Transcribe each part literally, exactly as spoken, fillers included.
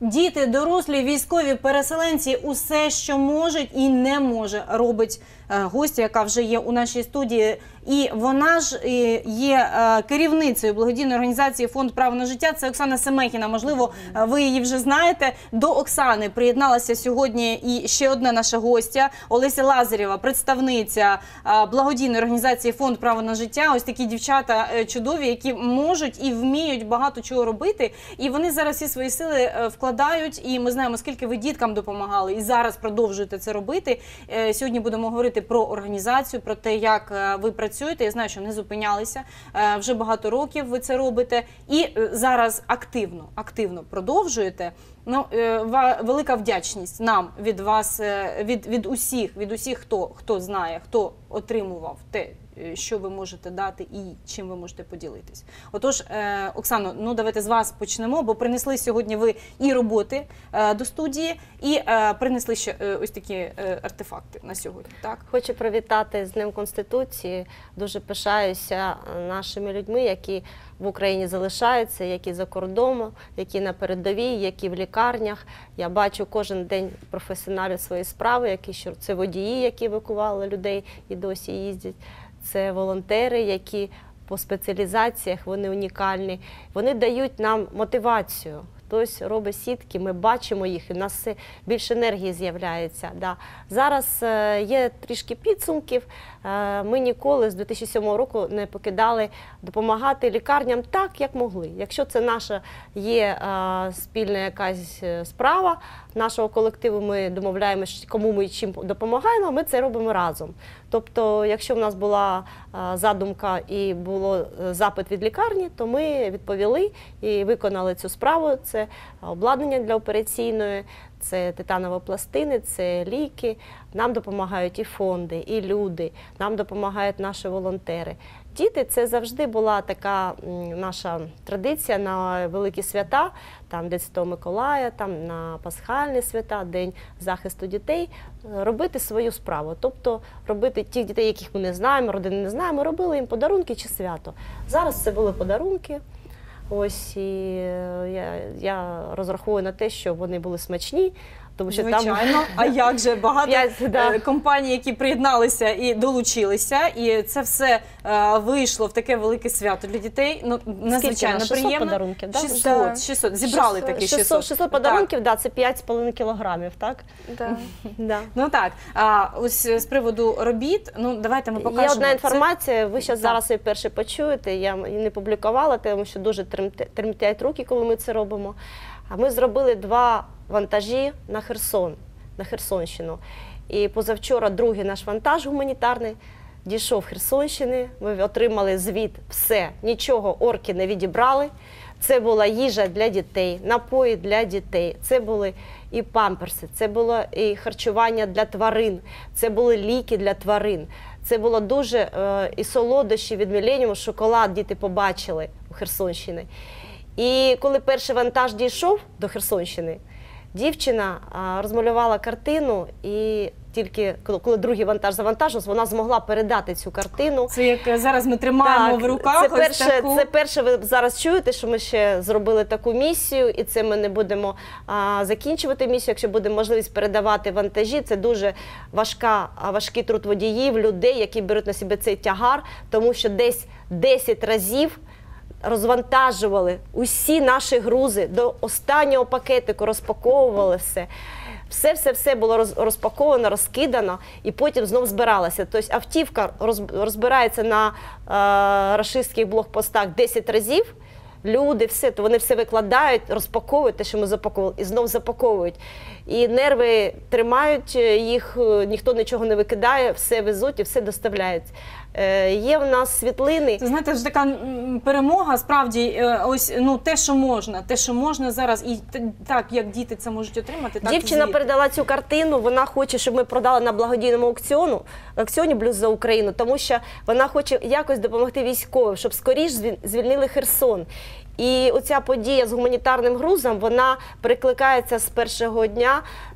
діти, дорослі, військові, переселенці, усе, що можуть і не може, робить гостя, яка вже є у нашій студії. І вона ж є керівницею благодійної організації «Фонд право на життя». Це Оксана Семехіна. Можливо, ви її вже знаєте. До Оксани приєдналася сьогодні і ще одна наша гостя – Олеся Лазарєва, представниця благодійної організації «Фонд право на життя». Ось такі дівчата чудові, які можуть і вміють багато чого робити. І вони зараз всі свої сили вкладають. І ми знаємо, скільки ви діткам допомагали. І зараз продовжуєте це робити. Сьогодні будемо говорити про організацію, про те, як ви працюєте. Я знаю, що не зупинялися, вже багато років ви це робите і зараз активно, активно продовжуєте. Ну, велика вдячність нам від вас, від, від усіх, від усіх, хто, хто знає, хто отримував те, що ви можете дати і чим ви можете поділитись. Отож, Оксано, ну давайте з вас почнемо, бо принесли сьогодні ви і роботи до студії, і принесли ще ось такі артефакти на сьогодні. Так? Хочу привітати з Днем Конституції. Дуже пишаюся нашими людьми, які в Україні залишаються, які за кордоном, які на передовій, які в лікарнях. Я бачу кожен день професіоналів своєї справи, які що це водії, які евакували людей і досі їздять. Це волонтери, які по спеціалізаціях, вони унікальні. Вони дають нам мотивацію. Хтось робить сітки, ми бачимо їх, і в нас все більше енергії з'являється. Да. Зараз е, є трішки підсумків. Е, ми ніколи з дві тисячі сьомого року не покидали допомагати лікарням так, як могли. Якщо це наша є е, спільна якась справа нашого колективу, ми домовляємося, кому ми чим допомагаємо, ми це робимо разом. Тобто, якщо в нас була е, задумка і було запит від лікарні, то ми відповіли і виконали цю справу. Це обладнання для операційної, це титанові пластини, це ліки. Нам допомагають і фонди, і люди, нам допомагають наші волонтери. Діти – це завжди була така наша традиція на великі свята, там День Святого Миколая, там на пасхальні свята, День захисту дітей, робити свою справу. Тобто робити тих дітей, яких ми не знаємо, родини не знаємо, робили їм подарунки чи свято. Зараз це були подарунки. Ось, і я, я розраховую на те, що вони були смачні, тому що звичайно, там... а як же, багато я, да. компаній, які приєдналися і долучилися, і це все е, вийшло в таке велике свято для дітей, ну, надзвичайно приємно. шістсот подарунків, да? шістсот, шістсот, зібрали такі шістсот. шістсот, шістсот подарунків, так, да, це п'ять з половиною кілограмів, так? Да. Да. Ну так, а ось з приводу робіт, ну давайте ми покажемо. Є одна інформація, це... ви ще зараз її перше почуєте, я її не публікувала, тому що дуже тремтять руки, коли ми це робимо. А ми зробили два вантажі на Херсон, на Херсонщину. І позавчора другий наш вантаж гуманітарний дійшов Херсонщини. Ми отримали звіт, все, нічого орки не відібрали. Це була їжа для дітей, напої для дітей, це були і памперси, це було і харчування для тварин, це були ліки для тварин. Це було дуже е, і солодощі від Міленіуму, шоколад діти побачили у Херсонщині. І коли перший вантаж дійшов до Херсонщини, дівчина а, розмалювала картину, і тільки коли другий вантаж завантажився, вона змогла передати цю картину. Це як зараз ми тримаємо так, в руках. Це перше, ось таку... це перше, ви зараз чуєте, що ми ще зробили таку місію, і це ми не будемо а, закінчувати місію, якщо буде можливість передавати вантажі. Це дуже важка, важкий труд водіїв, людей, які беруть на себе цей тягар, тому що десь десять разів розвантажували усі наші грузи, до останнього пакетику розпаковували все. Все-все-все було розпаковано, розкидано і потім знов збиралося. Тобто автівка розбирається на е, рашистських блокпостах десять разів, люди, все, то вони все викладають, розпаковують те, що ми запаковували, і знов запаковують. І нерви тримають, їх ніхто нічого не викидає, все везуть і все доставляють. Е, є в нас світлини. Це, знаєте, ж така перемога, справді, ось, ну, те, що можна, те, що можна зараз, і так, як діти це можуть отримати, так Дівчина звідти. передала цю картину, вона хоче, щоб ми продали на благодійному аукціону, аукціоні «Блюз за Україну», тому що вона хоче якось допомогти військовим, щоб скоріш звільнили Херсон. І оця подія з гуманітарним грузом, вона перекликається з першого дня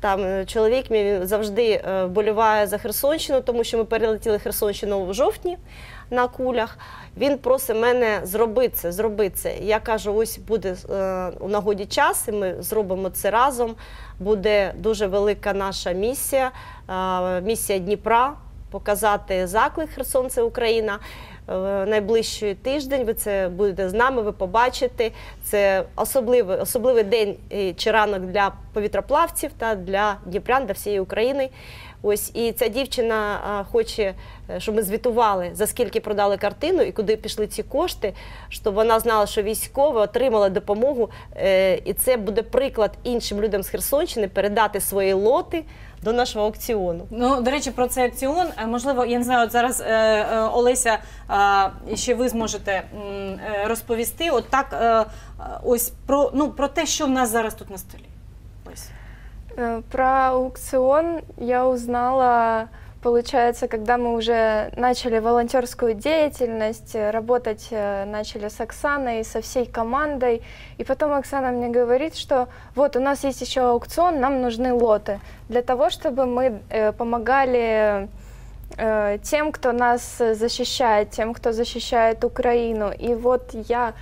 Там чоловік мій він завжди е, вболіває за Херсонщину, тому що ми перелетіли Херсонщину в жовтні на кулях. Він просить мене зроби це, зроби це. Я кажу, ось буде е, у нагоді час, і ми зробимо це разом. Буде дуже велика наша місія, е, місія Дніпра, показати заклик «Херсон – це Україна». Найближчий тиждень ви це будете з нами, ви побачите. Це особливий, особливий день чи ранок для повітроплавців та для дніпрян, для всієї України. Ось, і ця дівчина а, хоче, щоб ми звітували, за скільки продали картину і куди пішли ці кошти, щоб вона знала, що військові отримали допомогу. Е, і це буде приклад іншим людям з Херсонщини передати свої лоти до нашого аукціону. Ну, до речі, про цей аукціон, можливо, я не знаю, от зараз е, е, Олеся, е, ще ви зможете е, розповісти, от так, е, ось про, ну, про те, що в нас зараз тут на столі. Ось. Про аукцион я узнала, получается, когда мы уже начали волонтерскую деятельность, работать начали с Оксаной, со всей командой. И потом Оксана мне говорит, что вот у нас есть еще аукцион, нам нужны лоты для того, чтобы мы помогали тем, кто нас защищает, тем, кто защищает Украину. И вот я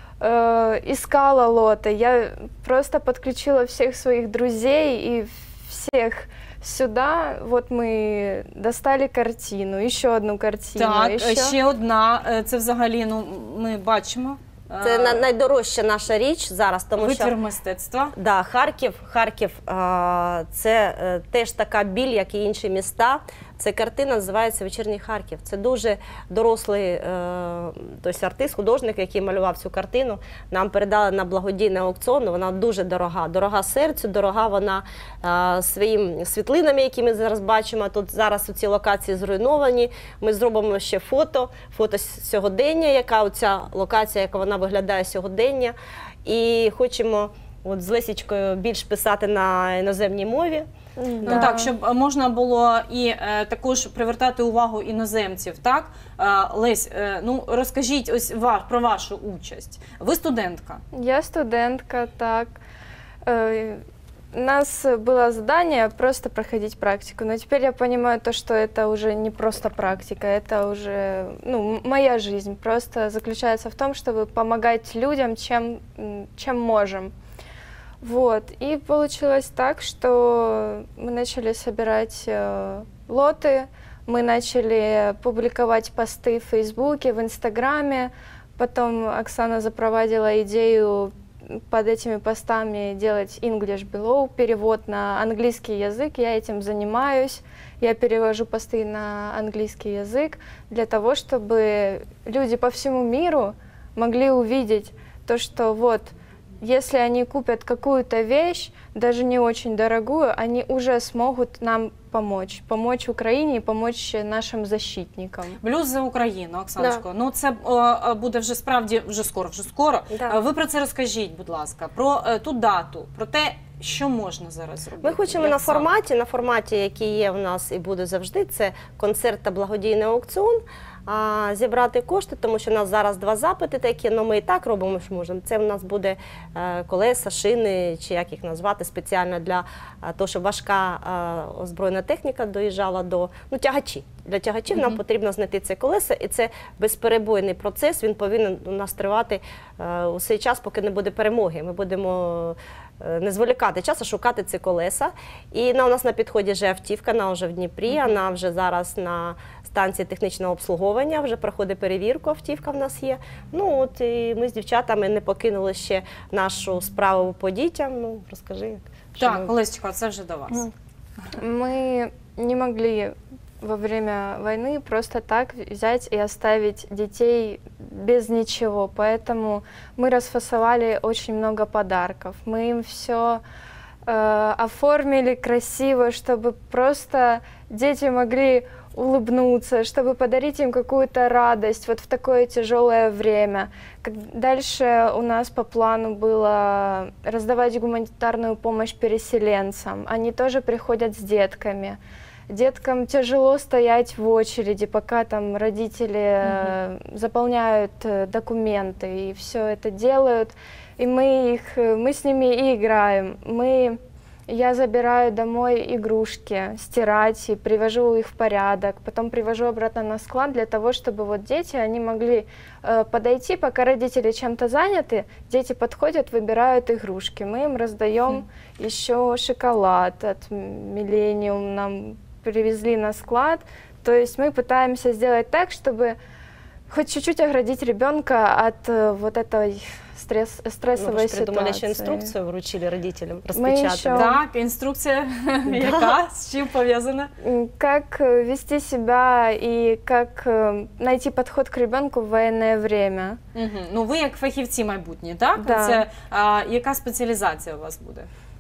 искала лоты, я просто подключила всех своих друзей и всех сюда. Вот мы достали картину, еще одну картину. Так, еще... ще одна, це взагалі, ну, ми бачимо. Це найдорожча наша річ зараз, тому Витвір що мистецтва. Да, Харків, Харків а, це е, теж така біль, як і інші міста. Ця картина називається «Вечірній Харків». Це дуже дорослий е, тобто артист, художник, який малював цю картину. Нам передали на благодійний аукціон, вона дуже дорога. Дорога серцю, дорога вона е, своїм світлинами, які ми зараз бачимо. Тут зараз ці локації зруйновані. Ми зробимо ще фото, фото сьогодення, яка оця локація, яка вона виглядає сьогодення. І хочемо от з Лесічкою більш писати на іноземній мові. Ну Да. так, щоб можна було і е, також привертати увагу іноземців, так? Е, Лесь, е, ну розкажіть ось ва, про вашу участь. Ви студентка. Я студентка, так. Э, У нас было задание просто проходить практику, но теперь я понимаю то, что это уже не просто практика, это уже, ну, моя жизнь просто заключается в том, чтобы помогать людям, чем, м, чем можем. Вот. И получилось так, что мы начали собирать э, лоты, мы начали публиковать посты в Фейсбуке, в Инстаграме. Потом Оксана запровадила идею под этими постами делать English Below, перевод на английский язык. Я этим занимаюсь. Я перевожу посты на английский язык для того, чтобы люди по всему миру могли увидеть то, что вот, если они купят какую-то вещь, даже не очень дорогую, они уже смогут нам помочь, помочь Україні і помочь нашим защитникам. Блюз за Україну, Оксаночко. Да. Ну це о, буде вже справді вже скоро, вже скоро. Да. Ви про це розкажіть, будь ласка, про е, ту дату, про те, що можна зараз зробити. Ми хочемо на форматі, на форматі, який є в нас і буде завжди, це концерт та благодійний аукціон. А, зібрати кошти, тому що у нас зараз два запити такі, але ми і так робимо, що можемо. Це в нас буде е, колеса, шини, чи як їх назвати, спеціально для е, того, щоб важка е, озброєна техніка доїжджала до, ну, тягачі. Для тягачів mm-hmm. нам потрібно знайти ці колеса, і це безперебойний процес, він повинен у нас тривати е, усе час, поки не буде перемоги. Ми будемо е, не зволікати час, а шукати ці колеса. І на, у нас на підході вже автівка, вона вже в Дніпрі, mm-hmm. вона вже зараз на станції технічного обслуговування, вже проходить перевірку, автівка в нас є. Ну от і ми з дівчатами не покинули ще нашу справу по дітям. Ну, розкажи. Так, ми... Олесечка, це вже до вас. Мы не могли во время войны просто так взять и оставить детей без ничего, поэтому мы расфасовали очень много подарков. Мы им все э, оформили красиво, чтобы просто дети могли улыбнуться, чтобы подарить им какую-то радость вот в такое тяжелое время. Дальше у нас по плану было раздавать гуманитарную помощь переселенцам. Они тоже приходят с детками. Деткам тяжело стоять в очереди, пока там родители mm-hmm. заполняют документы и все это делают. И мы, их, мы с ними и играем. Мы Я забираю домой игрушки, стирать, и привожу их в порядок, потом привожу обратно на склад для того, чтобы вот дети, они могли э, подойти, пока родители чем-то заняты, дети подходят, выбирают игрушки. Мы им раздаем mm. еще шоколад от Millennium, нам привезли на склад. То есть мы пытаемся сделать так, чтобы хоть чуть-чуть оградить ребенка от э, вот этой стресс, стрессовой Ну, ви ж ситуации. придумали, ще інструкцію вручили родителям Ми розпечатати. ще- Так, інструкція, яка з чим пов'язана? М, Как э, вести себя и как э, найти подход к ребенку в военное время. Угу. Ну, ви як фахівці майбутні, так? Да. Це а, яка спеціалізація у вас буде?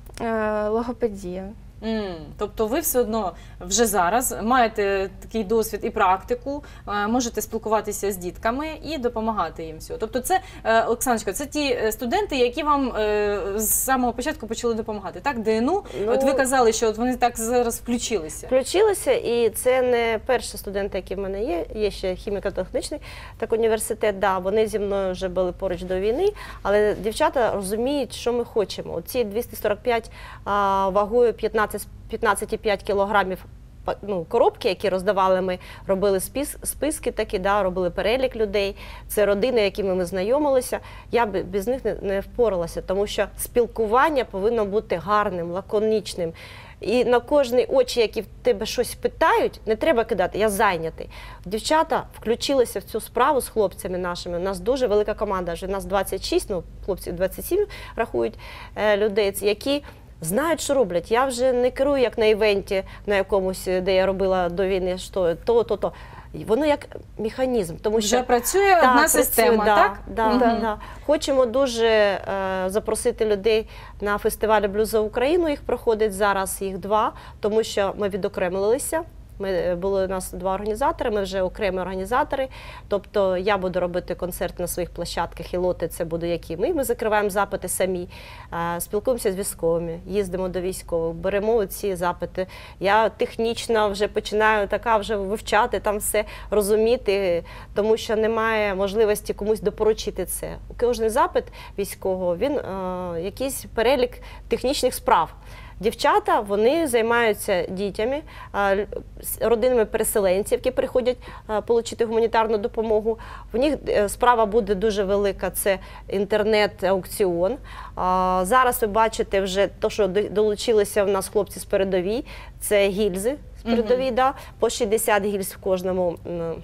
Э, Логопедия. М, Тобто ви все одно вже зараз маєте такий досвід і практику, е, можете спілкуватися з дітками і допомагати їм всього. Тобто це, е, Олександрочка, це ті е, студенти, які вам е, з самого початку почали допомагати, так? ДНУ, Ну, от ви казали, що от вони так зараз включилися. Включилися, і це не перші студенти, які в мене є. Є ще хіміко-технічний так університет. Да, вони зі мною вже були поруч до війни, але дівчата розуміють, що ми хочемо. Оці двісті сорок п'ять а, вагою п'ятнадцять п'ятнадцять цілих п'ять кілограмів. Ну, коробки, які роздавали, ми робили спис, списки такі, да, робили перелік людей. Це родини, якими ми знайомилися. Я б без них не, не впоралася, тому що спілкування повинно бути гарним, лаконічним. І на кожні очі, які в тебе щось питають, не треба кидати, я зайнятий. Дівчата включилися в цю справу з хлопцями нашими. У нас дуже велика команда, вже нас двадцять шість, ну, хлопці двадцять сім рахують е, людей, які знають, що роблять. Я вже не керую, як на івенті, на якомусь, де я робила до війни, що то, то, то. Воно як механізм. Тому що Вже працює так, одна система, працює, так? Да, Мгм. да, да. Хочемо дуже е, запросити людей на фестивалі «Блюз за Україну». Їх проходить зараз, їх два, тому що ми відокремилися. Ми були у нас два організатори, ми вже окремі організатори. Тобто я буду робити концерти на своїх площадках, і лоти це буде які ми. Ми закриваємо запити самі, спілкуємося з військовими, їздимо до військових, беремо ці запити. Я технічно вже починаю така вже вивчати, там все розуміти, тому що немає можливості комусь допоручити це. Кожен запит військового, він е, якийсь перелік технічних справ. Дівчата, вони займаються дітьми, родинами переселенців, які приходять отримати гуманітарну допомогу. В них справа буде дуже велика, це інтернет-аукціон. Зараз ви бачите вже те, що долучилися в нас хлопці з передовій, це гільзи з передовій, mm-hmm. да, по шістдесят гільз в кожному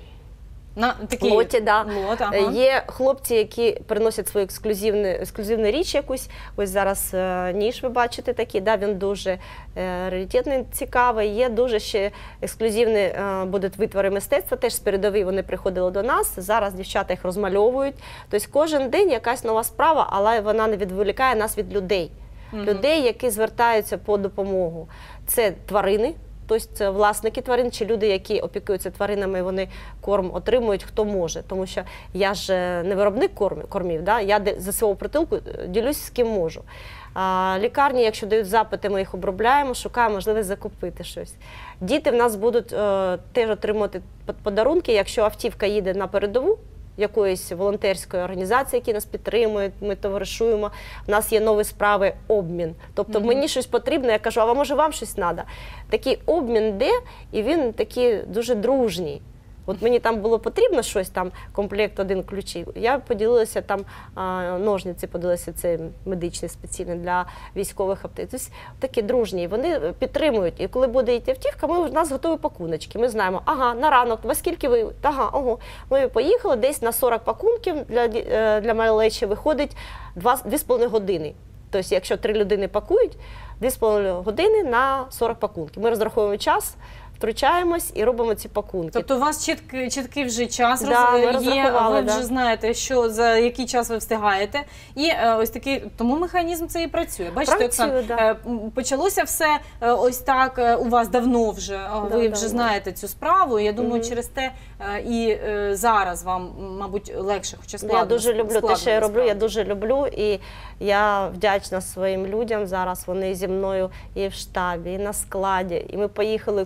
На такі лоті, да. лот, ага. Є хлопці, які приносять свою ексклюзивну, ексклюзивну річ якусь. Ось зараз е, ніж ви бачите такий, да, він дуже е, раритетний, цікавий. Є дуже ще ексклюзивні е, будуть витвори мистецтва, теж з передової вони приходили до нас. Зараз дівчата їх розмальовують. Тобто кожен день якась нова справа, але вона не відволікає нас від людей. Mm-hmm. Людей, які звертаються по допомогу. Це тварини. Тобто це власники тварин чи люди, які опікуються тваринами, вони корм отримують, хто може. Тому що я ж не виробник корм, кормів, да? Я за свого притулку ділюсь з ким можу. А лікарні, якщо дають запити, ми їх обробляємо, шукаємо можливість закупити щось. Діти в нас будуть е, теж отримувати подарунки, якщо автівка їде на передову, якоїсь волонтерської організації, які нас підтримують, ми товаришуємо. У нас є нові справи, обмін. Тобто mm-hmm. мені щось потрібно, я кажу, а може вам щось треба? Такий обмін йде, і він такий дуже дружній. От мені там було потрібно щось, там комплект один ключів. Я поділилася там, а, ножниці поділилася, це медичні спеціальні для військових аптек. Тобто такі дружні, вони підтримують. І коли буде йти автівка, ми, у нас готові пакуночки. Ми знаємо, ага, на ранок, во скільки ви? Ага, ого. Ми поїхали, десь на сорок пакунків для, для малечі виходить дві з половиною години. Тобто, якщо три людини пакують, дві з половиною години на сорок пакунків. Ми розраховуємо час, втручаємось і робимо ці пакунки. Тобто у вас чіткий, чіткий вже час да, роз... є, ви да. вже знаєте, що за який час ви встигаєте. І е, ось такий, тому механізм це і працює. Бачите, працює, Оксан, да. е, почалося все е, ось так е, у вас давно вже, да, ви да, вже да. знаєте цю справу. Я думаю, угу. через те е, і е, зараз вам, мабуть, легше, хоча складно. Я дуже люблю складно, те, що я роблю, насправді. я дуже люблю, і я вдячна своїм людям зараз, вони зі мною і в штабі, і на складі, і ми поїхали кудись.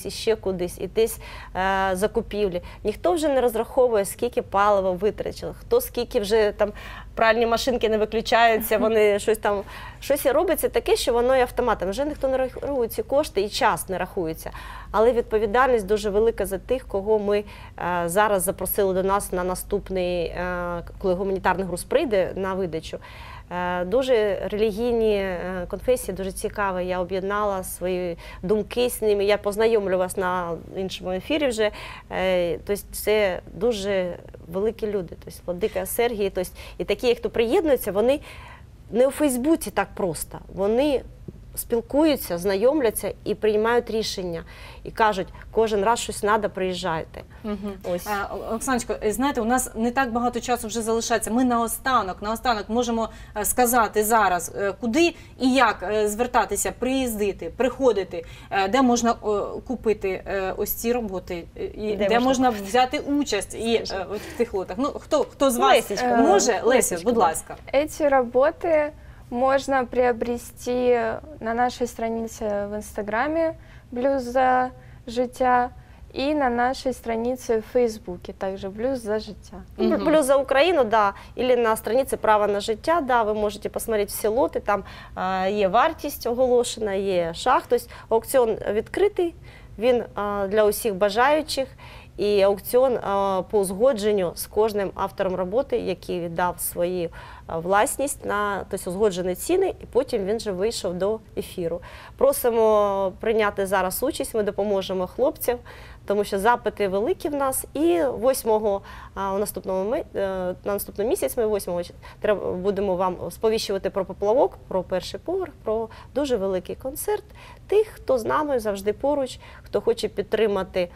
десь іще кудись, і десь е, закупівлі. Ніхто вже не розраховує, скільки палива витрачили, хто скільки вже там пральні машинки не виключаються, вони щось там, щось робиться таке, що воно і автоматом. Вже ніхто не рахує ці кошти і час не рахується. Але відповідальність дуже велика за тих, кого ми е, зараз запросили до нас на наступний, е, коли гуманітарний груз прийде на видачу. Е, дуже релігійні е, конфесії, дуже цікаво. Я об'єднала свої думки з ними. Я познайомлю вас на іншому ефірі вже. Е, тобто це дуже великі люди. Тобто владика Сергій, тобто, і такі, хто приєднуються, вони не у Фейсбуці так просто. Вони спілкуються, знайомляться і приймають рішення. І кажуть, кожен раз щось треба, приїжджайте. Угу. Ось. А, Оксаночко, знаєте, у нас не так багато часу вже залишається. Ми наостанок, наостанок можемо сказати зараз, куди і як звертатися, приїздити, приходити, де можна купити ось ці роботи, і де, де можна взяти участь і в тих лотах. Ну, хто, хто з вас Лесечка, може? Леся, будь ласка. Эти работы можно приобрести на нашей странице в Инстаграме «Блюз за життя» и на нашей странице в Фейсбуке, также «Блюз за життя». Угу. Блюз за Украину, да, или на странице «Право на життя», да, ви можете посмотреть всі лоти, там е, є вартість оголошена, є шаг, тобто аукціон відкритий, він е, для усіх бажаючих, і аукціон е, по узгодженню з кожним автором роботи, який віддав свою власність на, тобто узгоджені ціни, і потім він вже вийшов до ефіру. Просимо прийняти зараз участь, ми допоможемо хлопцям, тому що запити великі в нас. І восьмого у наступному, на наступний місяць ми восьмого будемо вам сповіщувати про поплавок, про перший поверх, про дуже великий концерт тих, хто з нами завжди поруч, хто хоче підтримати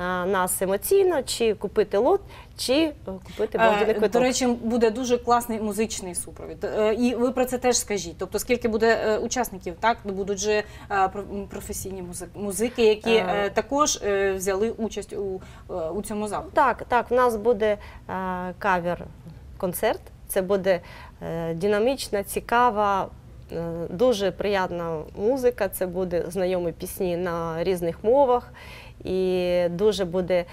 нас емоційно, чи купити лот, чи купити благодійний квиток. До речі, буде дуже класний музичний супровід. І ви про це теж скажіть. Тобто, скільки буде учасників, так? Будуть же професійні музики, які а... також взяли участь у, у цьому заході. Так, так, в нас буде кавер-концерт. Це буде динамічна, цікава, дуже приємна музика. Це буде знайомі пісні на різних мовах. І дуже буде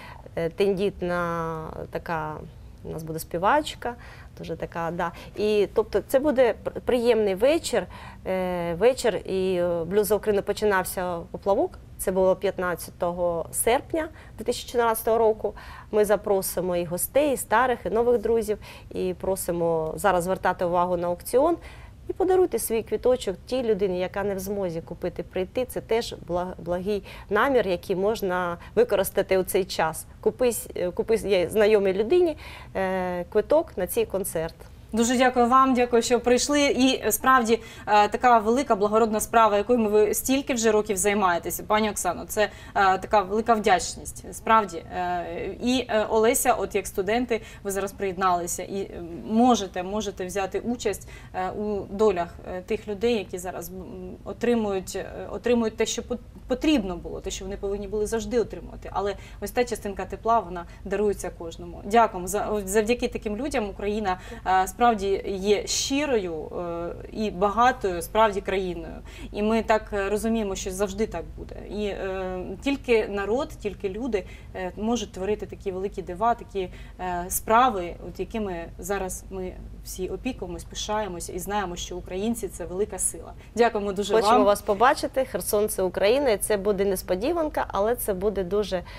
тендітна така, у нас буде співачка, дуже така, да. І, тобто, це буде приємний вечір, е, вечір, і «Блюз за Україну» починався поплавок, це було п'ятнадцятого серпня дві тисячі чотирнадцятого року. Ми запросимо і гостей, і старих, і нових друзів, і просимо зараз звертати увагу на аукціон. І подаруйте свій квіточок тій людині, яка не в змозі купити, прийти. Це теж благий намір, який можна використати у цей час. Купи, купи знайомій людині квиток на цей концерт. Дуже дякую вам, дякую, що прийшли. І справді така велика благородна справа, якою ви стільки вже років займаєтеся, пані Оксано, це така велика вдячність, справді. І Олеся, от як студенти, ви зараз приєдналися і можете, можете взяти участь у долях тих людей, які зараз отримують, отримують те, що потрібно було, те, що вони повинні були завжди отримувати. Але ось та частинка тепла, вона дарується кожному. Дякуємо. Завдяки таким людям Україна справді є щирою і багатою справді країною. І ми так розуміємо, що завжди так буде. І е, тільки народ, тільки люди е, можуть творити такі великі дива, такі е, справи, от якими зараз ми всі опікуємось, пишаємося і знаємо, що українці – це велика сила. Дякуємо дуже Хочемо вам. Хочемо вас побачити. Херсон – це Україна. І це буде несподіванка, але це буде дуже е,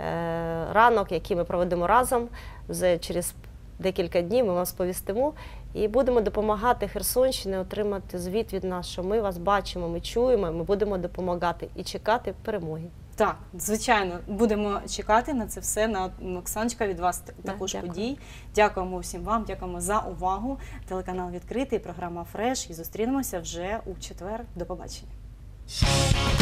ранок, який ми проведемо разом. Вже через декілька днів ми вам сповістимо і будемо допомагати Херсонщині отримати звіт від нас, що ми вас бачимо, ми чуємо, ми будемо допомагати і чекати перемоги. Так, звичайно, будемо чекати на це все, на Оксаночка, від вас також дякую. Подій. Дякуємо всім вам, дякуємо за увагу. Телеканал відкритий, програма «Фреш» і зустрінемося вже у четвер. До побачення.